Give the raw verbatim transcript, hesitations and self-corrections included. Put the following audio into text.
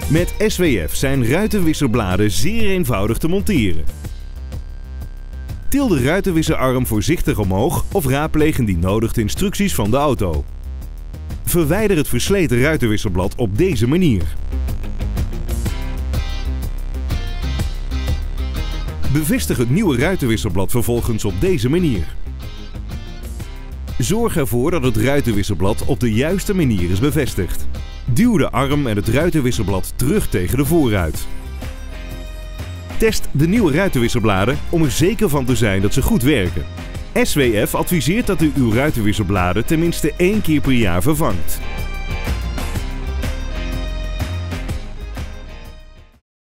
Met S W F zijn ruitenwisserbladen zeer eenvoudig te monteren. Til de ruitenwisserarm voorzichtig omhoog of raadpleeg indien nodig de instructies van de auto. Verwijder het versleten ruitenwisserblad op deze manier. Bevestig het nieuwe ruitenwisserblad vervolgens op deze manier. Zorg ervoor dat het ruitenwisserblad op de juiste manier is bevestigd. Duw de arm en het ruitenwisserblad terug tegen de voorruit. Test de nieuwe ruitenwisserbladen om er zeker van te zijn dat ze goed werken. S W F adviseert dat u uw ruitenwisserbladen tenminste één keer per jaar vervangt.